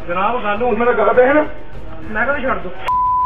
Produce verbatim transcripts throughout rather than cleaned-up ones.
जनाब गल हुण मेरा गल है ना मैं कदों छड्ड दो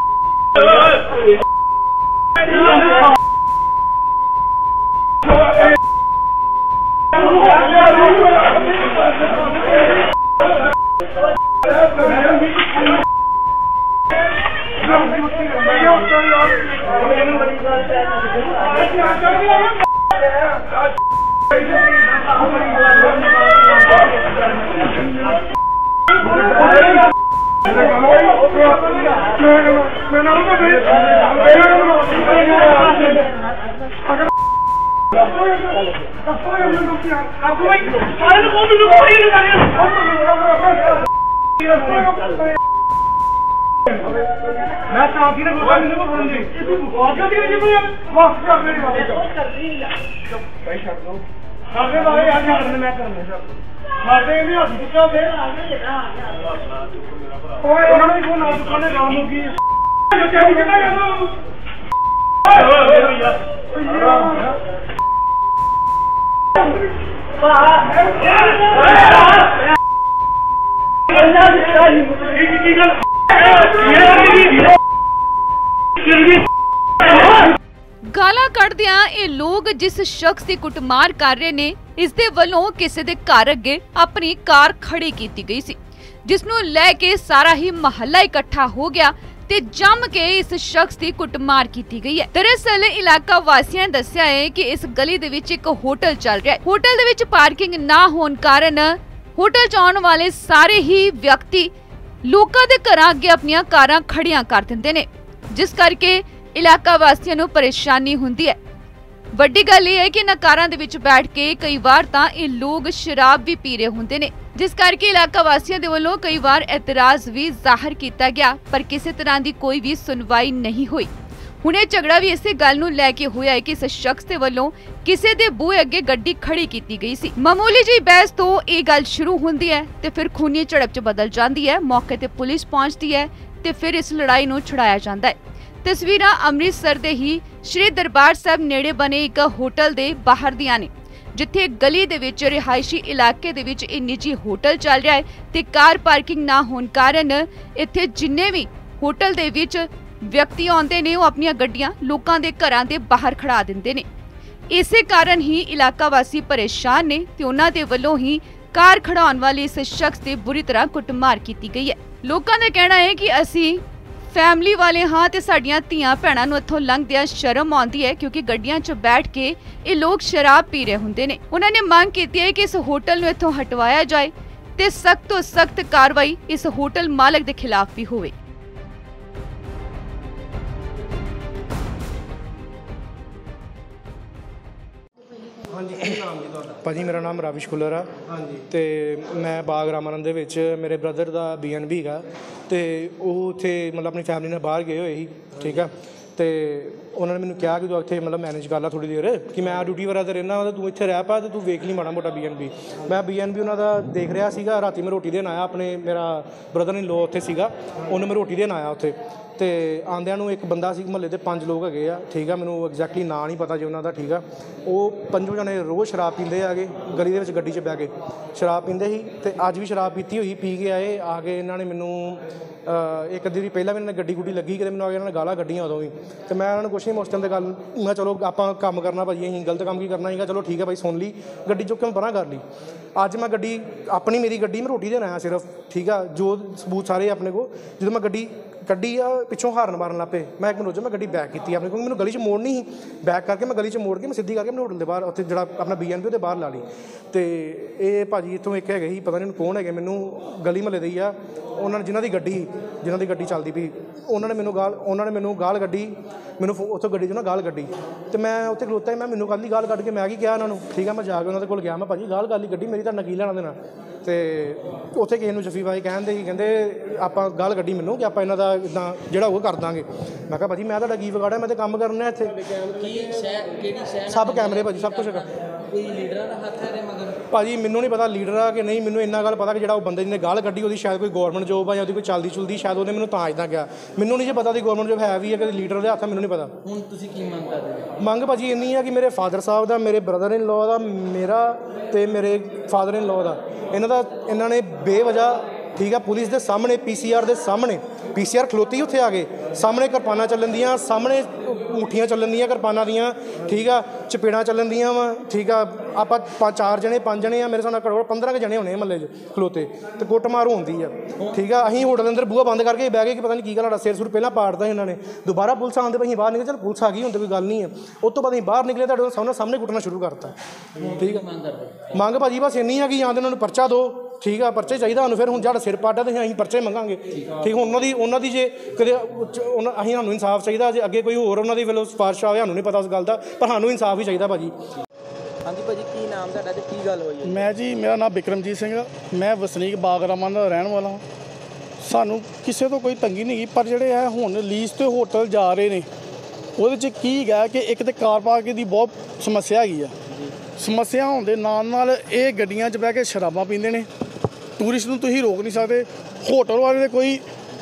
मैं साथी ने बोला नहीं बोलूंगी तू बहुत जल्दी मुझे वापस कर मेरी बात कर भाई छोड़ दो आगे वाले आज करने मैं करने सर मारते नहीं हाथ दुका दे ओए उन्होंने को ना दुकान में काम होगी जो चाहिए कितना कर दो गाला कढ़दियां ये लोग जिस शख्स की कुटमार कर रहे ने इस दे वल्लों किसी दे घर अगे अपनी कार खड़ी की गई सी जिसनू लैके सारा ही महल्ला इकट्ठा हो गया ते जम के इस शख्स की कुटमार की गई है। दरअसल इलाका वासियों ने दस्सिया है कि इस गली दे विच एक होटल चल रहा है। होटल दे विच पार्किंग ना होने कारण होटल च आने वाले सारे ही व्यक्ति लोकां दे घरां अगे अपनियां कारां खड़ियां कर दिंदे ने जिस करके इलाका वासियों नूं परेशानी हुंदी है। वड्डी गल यह है कि इन्हां कारां दे विच बैठ के कई बार तां ये लोग शराब भी पी रहे हुंदे ने जिस करके इलाका वासियों दे वल्लों कई बार एतराज भी जाहिर किया गया पर किसी तरह की कोई भी सुनवाई नहीं हुई। हुण ये झगड़ा भी इसे गल नूं लैके होया है कि इस शख्स दे वल्लों किसी दे बूहे अगे गड्डी खड़ी की गई सी। मामूली जी बहस तो ये गल शुरू हुंदी है ते फिर खूनी झड़प च बदल जाती है। मौके ते पुलिस पहुंचती है ते फिर इस लड़ाई नूं छुड़ाया जाता है। तस्वीरां अमृतसर दे ही श्री दरबार साहब नेड़े बने एक होटल दे बाहर दियां ने जिथे गली दे विच रिहायशी इलाके दे विच एक निजी होटल चल रहा है ते कार पार्किंग ना होने कारण इत्थे जिन्ने भी होटल दे विच व्यक्ति आउंदे ने वो अपनी गड्डियां लोकां दे घरां दे बाहर खड़ा दिंदे ने। इसे कारण ही इलाका वासी परेशान ने ते उन्हां दे वल्लों ही कार खड़ाउण वाले इस शख्स ते बुरी तरह कुटमार की गई है। लोकां दा कहना है कि असी फैमिली वाले हाँ ते साडियां धीआं भैणां नूं इत्थों लंघदियां शर्म आउंदी है क्योंकि गड्डियां च बैठ के ये लोग शराब पी रहे हुंदे ने। उन्हां ने मांग कीती है कि इस होटल नूं इत्थों हटवाया जाए ते सख्त तो सख्त कार्रवाई इस होटल मालक दे खिलाफ भी होवे। भाजी मेरा नाम राविश खुल्लर है तो मैं बाग रामानंद दे विच मेरे ब्रदर का बी एन बी है तो वो उत्थे मतलब अपनी फैमिली ने बाहर गए हुए ही ठीक है तो उन्होंने मैंने कहा कि तू इत्थे मतलब मैनेज कर ला थोड़ी देर कि मैं ड्यूटी वगैरह ते रहना तू इत्थे रह पा तो तू वेख ली माड़ा मोटा बी एन बी। मैं बी एन बी उन्होंने देख रहा सीगा राती मैं रोटी देन आया अपने मेरा ब्रदर इन लो उत्थे सीगा उन्होंने मैं रोटी देन आया उत्थे तो आंदियां नूं एक बंदा सी महल्ले दे पंज लोग है ठीक है मैनूं एग्जैक्टली नाम नहीं पता जी उन्होंने ठीक है वो पंजों जने रोज़ शराब पींदे आगे गली दे विच गड्डी च बह के शराब पींदे ही ते अज भी शराब पीती हुई पी के आए आके इन्होंने मैनूं एक अद्धी पहला भी गड्डी गुड्डी लगी कि मैंने आगे इन्होंने गालां कड्ढियां उदों भी तो मैं उन्होंने कुछ नहीं उस टाइम ते गल मैं चलो आपां काम करना भाजी असीं गलत काम की करना सीगा चलो ठीक है भाई सुन ली गड्डी चुक के मैं परां कर ली। अज मैं गड्डी अपनी मेरी गड्डी मैं रोटी देन आया सिर्फ ठीक है जो सबूत सारे अपने को जो मैं गड्डी कड्डी आ पिछों हारन मारन लग पे मैं एक मिनट रोजा मैं गड्डी बैक की अपने क्योंकि मैंने गली च मोड़नी ही बैक करके मैं गली च मोड़ के मैं सीधी करके मैं होटल के बाहर उत्थे जिहड़ा अपना बी एन पी बाहर ला ली तो ये भाजी इत्थों एक है ही पता नहीं कौन है मैनू गली महल्ले दी आ उन्होंने जिन्हों की गड्डी जिन्हों की गड्डी चलती पई उन्होंने मैनू गाल उन्होंने मैनू गाल कड्ढी मैनू उत्थों गड्डी चों ना गाल कड्ढी तो मैं उत्थे खलोता मैं मैनू कल गाल कड्ढ के मैं की कहा उन्होंने ठीक है मैं जाके उन्होंने कोल गया मैं भाजी गाल कर ली गड्डी मेरी तुहाडे नाल की लेना देना तो उत्थे किसी नूं जफी भाई कहते ही कहते आपां गाल कड्ढी मैनू कि आपां इन्हां दा इदां जिहड़ा वो कर दांगे मैं कहा भाजी मैं तुहाडा की विगाड़िया मैं तो काम करना इत्थे सब कैमरे भाजी सब कुछ भाजी मैनू नहीं पता लीडर आ कि नहीं मैनू इन्ना गल पता कि जिहड़ा वो बंदे जिन्हें गाल कड्ढी वो शायद कोई गौरमेंट जॉब है या कोई चलती चुलती शायद उन्हें मैनू तां इदां कहा मैनू नहीं जी पता कि गौरमेंट जॉब है भी है कि लीडर दे हत्थ मैनू नहीं पता। हुण तुसीं की मंग करदे मंग भाजी इन्नी है कि मेरे फादर साहब दा मेरे ब्रदर इन लॉ दा मेरा ते मेरे फादर इन लॉ दा इन्हां दा इन्हां ने बेवजह ठीक है, पुलिस के सामने पी सी आर के सामने पी सी आर खलोती उत्थे आ गए सामने किरपाना चलन दियाँ सामने मुठियाँ चलन दियाँ किरपाना दियाँ ठीक है, चपेड़ा चलन दियाँ वा ठीक है। आप चार जने पाँच जने आ मेरे सामने घट्टो घट्ट पंद्रह जने होने महल्ले च खलोते तो कुटमार होंदी है ठीक है। असीं होटल अंदर बूहा बंद करके बह गए कि पता नहीं की गल सिर सुर पहलां पाड़ता इन्होंने दोबारा पुलिस आते भाई बाहर निकले चल पुलिस आ गई हुण कोई गल नहीं है। उस तो बाद असीं बाहर निकले तो सामने सामने कुटना शुरू करता ठीक है। मंग भाजी बस इन्नी है कि या तो इन्होंने परचा दो ठीक है, परचे चाहिए सानूं फिर हुण साडा सिर पाटा तो असीं परचे मंगांगे ठीक है। उन्होंने उन्होंने जे कदे असीं सानूं इंसाफ चाहिए जे अगे कोई होर उन्हों की फिर सिफारिश आवे सानूं नहीं पता उस गल का पर सानूं इंसाफ ही चाहिए भाजी। हाँ जी भाजी की नाम तुहाडा ते की गल होई? मैं जी मेरा नाम बिक्रमजीत सिंह आ, मैं वसनीक बागरामान का रहने वाला हाँ। सानू किसी तो कोई तंगी नहीं पर ਜਿਹੜੇ ਹੈ ਹੁਣ ਲੀਜ਼ ਤੇ ਹੋਟਲ ਜਾ ਰਹੇ ਨੇ ਉਹਦੇ 'ਚ ਕੀ ਹੈ ਕਿ ਇੱਕ ਤੇ ਕਾਰ ਪਾਰਕਿੰਗ ਦੀ ਬਹੁਤ ਸਮੱਸਿਆ ਹੈਗੀ ਆ। ਸਮੱਸਿਆ ਹੋਣ ਦੇ ਨਾਲ ਨਾਲ ਇਹ ਗੱਡੀਆਂ 'ਚ ਬਹਿ ਕੇ ਸ਼ਰਾਬਾਂ ਪੀਂਦੇ ਨੇ, ਟੂਰਿਸਟ ਨੂੰ ਤੁਸੀਂ ਰੋਕ ਨਹੀਂ ਸਕਦੇ। ਹੋਟਲ ਵਾਲੇ ਦੇ ਕੋਈ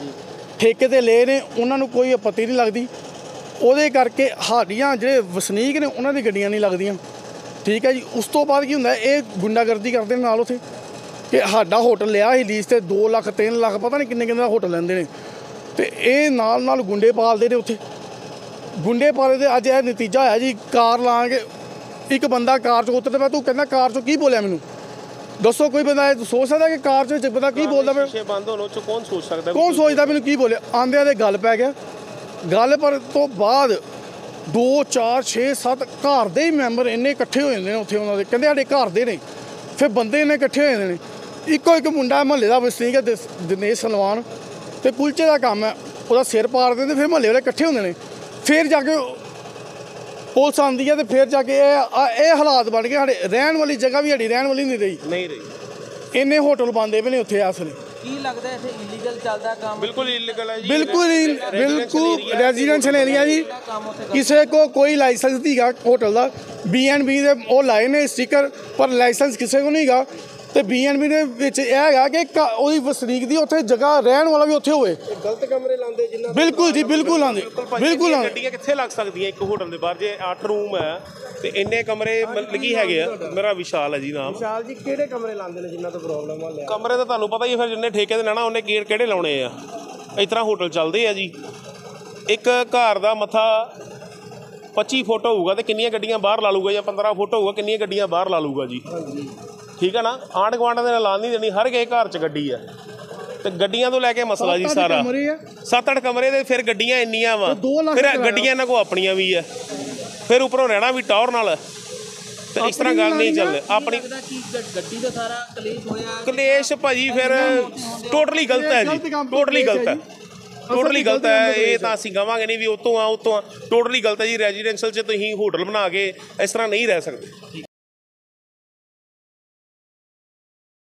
ਠੇਕੇ ਤੇ ਲਏ ਨੇ ਉਹਨਾਂ ਨੂੰ ਕੋਈ ਆਪੱਤੀ ਨਹੀਂ ਲੱਗਦੀ, ਉਹਦੇ ਕਰਕੇ ਸਾਡੀਆਂ ਜਿਹੜੇ ਵਸਨੀਕ ਨੇ ਉਹਨਾਂ ਦੀ ਗੱਡੀਆਂ ਨਹੀਂ ਲੱਗਦੀਆਂ ਠੀਕ ਹੈ ਜੀ। ਉਸ ਤੋਂ ਬਾਅਦ ਕੀ ਹੁੰਦਾ ਇਹ ਗੁੰਡਾਗਰਦੀ ਕਰਦੇ ਨੇ ਨਾਲ ਉੱਥੇ ਕਿ ਸਾਡਾ ਹੋਟਲ ਲਿਆ ਸੀ ਲੀਜ਼ ਤੇ ਦੋ ਲੱਖ ਤਿੰਨ ਲੱਖ ਪਤਾ ਨਹੀਂ ਕਿੰਨੇ ਕਿੰਨੇ ਦਾ ਹੋਟਲ ਲੈਂਦੇ ਨੇ ਤੇ ਇਹ ਨਾਲ ਨਾਲ ਗੁੰਡੇ ਪਾਲਦੇ ਨੇ ਉੱਥੇ। ਗੁੰਡੇ ਪਾਲੇ ਦੇ ਅੱਜ ਇਹ ਨਤੀਜਾ ਹੋਇਆ ਜੀ ਕਾਰ ਲਾ ਕੇ ਇੱਕ ਬੰਦਾ ਕਾਰ 'ਚ ਉਤਰਦਾ ਪਿਆ, ਤੂੰ ਕਹਿੰਦਾ ਕਾਰ 'ਚੋਂ ਕੀ ਬੋਲਿਆ ਮੈਨੂੰ ਦੱਸੋ? ਕੋਈ ਬੰਦਾ ਇਹ ਸੋਚ ਸਕਦਾ ਕਿ ਕਾਰ 'ਚ ਬੰਦਾ ਕੀ ਬੋਲਦਾ ਪਿਆ? ਸ਼ੀਸ਼ੇ ਬੰਦ ਹੋਣ 'ਚ ਕੌਣ ਸੋਚ ਸਕਦਾ? ਕੌਣ ਸੋਚਦਾ ਮੈਨੂੰ ਕੀ ਬੋਲਿਆ? ਆਂਦਿਆਂ ਦੇ ਗੱਲ ਪੈ ਗਿਆ। ਗੱਲ ਪਰ ਤੋਂ ਬਾਅਦ ਦੋ ਚਾਰ ਛੇ ਸੱਤ ਘਰ ਦੇ ਹੀ ਮੈਂਬਰ ਇੰਨੇ ਇਕੱਠੇ ਹੋ ਜਾਂਦੇ ਨੇ ਉੱਥੇ ਉਹਨਾਂ ਦੇ ਕਹਿੰਦੇ ਸਾਡੇ ਘਰ ਦੇ ਨੇ ਫਿਰ ਬੰਦੇ ਇੰਨੇ ਇਕੱਠੇ ਹੋ ਜਾਂਦੇ ਨੇ। ਇੱਕੋ ਇੱਕ ਮੁੰਡਾ ਮੁਹੱਲੇ ਦਾ ਵਸਨੀਕ ਹੈ ਦਿਨੇਸ਼ ਸਲਵਾਨ ਤੇ ਕੁਲਚੇ ਦਾ ਕੰਮ ਹੈ, ਉਹਦਾ ਸਿਰ ਪਾੜ ਦਿੰਦੇ ਫਿਰ ਮੁਹੱਲੇ ਵਾਲੇ ਇਕੱਠੇ ਹੁੰਦੇ ਨੇ। ਫਿਰ ਜਾ ਕੇ ਪੁਲਿਸ ਆਉਂਦੀ ਹੈ ਤੇ ਫਿਰ ਜਾ ਕੇ ਇਹ ਇਹ ਹਾਲਾਤ ਬਣ ਗਏ। ਸਾਡੇ ਰਹਿਣ ਵਾਲੀ ਜਗ੍ਹਾ ਵੀ ਸਾਡੀ ਰਹਿਣ ਵਾਲੀ ਨਹੀਂ ਰਹੀ ਨਹੀਂ ਰਹੀ। ਇੰਨੇ ਹੋਟਲ ਬੰਦੇ ਪਏ ਨੇ ਉੱਥੇ ਇਸ ਵੇਲੇ। ਕੀ ਲੱਗਦਾ ਇੱਥੇ ਇਲੀਗਲ ਚੱਲਦਾ ਕੰਮ? ਬਿਲਕੁਲ ਇਲੀਗਲ ਹੈ ਜੀ, ਬਿਲਕੁਲ ਬਿਲਕੁਲ ਰੈਜ਼ੀਡੈਂਸ਼ੀਅਲ ਏਰੀਆ ਜੀ। ਕਿਸੇ ਕੋ ਕੋਈ ਲਾਇਸੈਂਸ ਨਹੀਂ ਹੈਗਾ ਹੋਟਲ ਦਾ। ਬੀ ਐਂਡ ਬੀ ਦੇ ਉਹ ਲਾਏ ਨੇ ਸਟਿੱਕਰ ਪਰ ਲਾਇਸੈਂਸ ਕਿਸੇ ਕੋ ਨਹੀਂ ਹੈਗਾ ਤੇ ਬੀ ਐਂਡ ਬੀ ਦੇ ਵਿੱਚ ਇਹ ਹੈਗਾ ਕਿ ਉਹਦੀ ਵਸਨੀਕ ਦੀ ਉੱਥੇ ਜਗ੍ਹਾ ਰਹਿਣ ਵਾਲਾ ਵੀ ਉੱਥੇ ਹੋਵੇ। ਗਲਤ ਕਮਰੇ ਲਾਉਂਦੇ ਜਿੰਨਾ ਬਿਲਕੁਲ ਜੀ ਬਿਲਕੁਲ ਲਾਉਂਦੇ ਬਿਲਕੁਲ ਲਾਉਂਦੇ। ਗੱਡੀਆਂ ਕਿੱਥੇ ਲੱਗ ਸਕਦੀਆਂ ਇੱਕ ਹੋਟਲ ਦੇ ਬਾਹਰ? ਜੇ ਅੱਠ ਰੂਮ ਹੈ ਤੇ ਇੰਨੇ ਕਮਰੇ ਲੱਗੀ ਹੈਗੇ ਆ। ਮੇਰਾ ਵਿਸ਼ਾਲ ਹੈ ਜੀ ਨਾਮ। ਵਿਸ਼ਾਲ ਜੀ ਕਿਹੜੇ ਕਮਰੇ ਲਾਉਂਦੇ ਨੇ ਜਿਨ੍ਹਾਂ ਤੋਂ ਪ੍ਰੋਬਲਮ ਆ? ਕਮਰੇ ਤਾਂ ਤੁਹਾਨੂੰ ਪਤਾ ਹੀ ਫਿਰ ਜਿੰਨੇ ਠੇਕੇ ਤੇ ਲੈਣਾ ਉਹਨੇ ਗੇਟ ਕਿਹੜੇ ਲਾਉਣੇ ਆ। ਇਸ ਤਰ੍ਹਾਂ ਹੋਟਲ ਚੱਲਦੇ ਆ ਜੀ। ਇੱਕ ਘਰ ਦਾ ਮੱਥਾ ਪੱਚੀ ਫੁੱਟ ਹੋਊਗਾ ਤੇ ਕਿੰਨੀਆਂ ਗੱਡੀਆਂ ਬਾਹਰ ਲਾ ਲੂਗਾ, ਜਾਂ ਪੰਦਰਾਂ ਫੁੱਟ ਹੋਊਗਾ ਕਿੰਨੀਆਂ ਗੱਡੀਆਂ ਬਾਹਰ ਲਾ ਲੂਗਾ ਜੀ ਠੀਕ ਹੈ ਨਾ। ਆਂਢ ਗੁਆਂਢ ਦੇ ਨਾਲ ਲਾ ਨਹੀਂ ਦੇਣੀ, ਹਰ ਇੱਕ ਘਰ 'ਚ ਗੱਡੀ ਆ ਤੇ ਗੱਡੀਆਂ ਤੋਂ ਲੈ ਕੇ ਮਸਲਾ ਜੀ ਸਾਰਾ। ਸੱਤ ਅੱਠ ਕਮਰੇ ਦੇ ਫਿਰ ਗੱਡੀਆਂ ਇੰਨੀਆਂ ਵਾ, ਫਿਰ ਗੱਡੀਆਂ ਇਹਨਾਂ ਕੋਲ ਆਪਣੀਆਂ ਵੀ ਆ, ਫਿਰ ਉੱਪਰੋਂ ਰਹਿਣਾ ਵੀ ਟੌਰ ਨਾਲ ਤੇ ਇਸ ਤਰ੍ਹਾਂ ਗੱਲ ਨਹੀਂ ਚੱਲਦੀ ਆਪਣੀ। ਗੱਡੀ ਦਾ ਸਾਰਾ ਕਲੇਸ਼ ਹੋਇਆ ਕਲੇਸ਼ ਭਾਜੀ ਫਿਰ ਟੋਟਲੀ ਗਲਤ ਹੈ ਜੀ, ਟੋਟਲੀ ਗਲਤ ਹੈ, ਟੋਟਲੀ ਗਲਤ ਹੈ। ਇਹ ਤਾਂ ਅਸੀਂ ਕਹਾਂਗੇ ਨਹੀਂ ਵੀ ਉਤੋਂ ਆ ਉਤੋਂ ਆ, ਟੋਟਲੀ ਗਲਤ ਹੈ ਜੀ। ਰੈਜ਼ੀਡੈਂਸ਼ੀਅਲ 'ਚ ਤੁਸੀਂ ਹੋਟਲ ਬਣਾ ਕੇ ਇਸ ਤਰ੍ਹਾਂ ਨਹੀਂ ਰਹਿ ਸਕਦੇ।